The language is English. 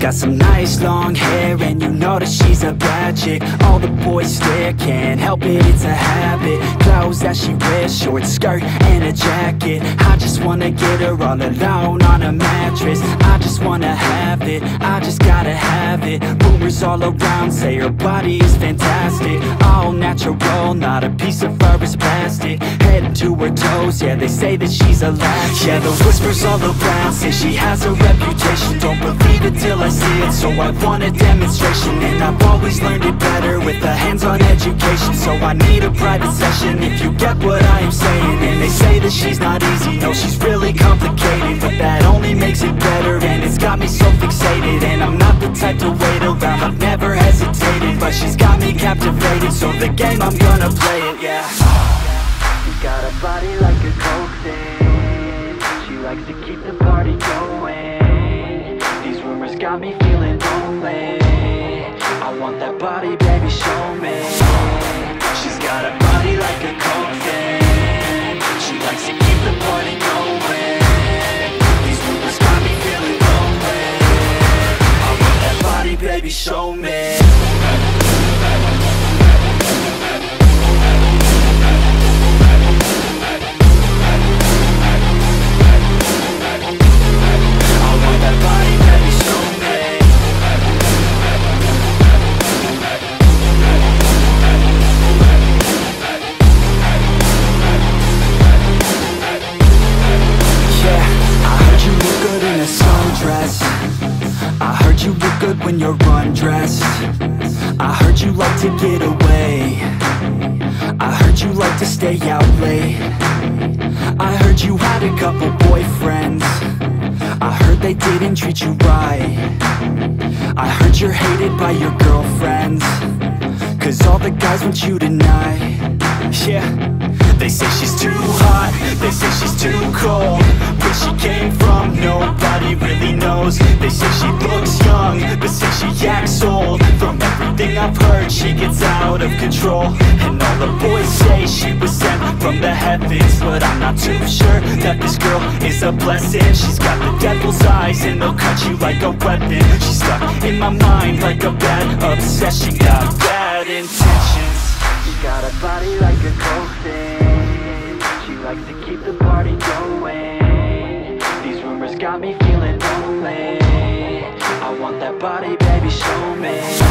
got some nice long hair, and you know that she's a bad chick. All the boys stare, can't help it, it's a habit. Clothes that she wears, short skirt and a jacket. I just wanna get her all alone on a mattress. I just wanna have it, I just gotta have it. Rumors all around say her body is fantastic. All natural, not a piece of fur is plastic. Head to her toes, yeah, they say that she's a latch. Yeah, the whispers all around say she has a reputation. Don't believe it till I see it, so I want a demonstration. And I've always learned it better with a hands-on education. So I need a private session, if you get what I am saying. And they say that she's not easy, no, she's really complicated. But that only makes it better, and it's got me so fixated. And I'm not the type to wait around, I've never hesitated. But she's got me captivated, so the game, I'm gonna play it, yeah. She's got a body like a coke thing. She likes to keep the party going. These rumors got me feeling lonely. I want that body, baby, show me. She's got a body like a coke thing. She likes to keep the party going. These rumors got me feeling lonely. I want that body, baby, show me. I heard you look good when you're undressed. I heard you like to get away. I heard you like to stay out late. I heard you had a couple boyfriends. I heard they didn't treat you right. I heard you're hated by your girlfriends, 'cause all the guys want you tonight. Yeah, they say she's too hot, they say she's too cold. Where she came from, nobody really knows. They say she looks young, but say she acts old. From everything I've heard, she gets out of control. And all the boys say she was sent from the heavens, but I'm not too sure that this girl is a blessing. She's got the devil's eyes, and they'll cut you like a weapon. She's stuck in my mind like a bad obsession. Got bad intentions. She's got a body like a coke thing. She likes to keep the party going. These rumors got me feeling lonely. I want that body, baby, show me.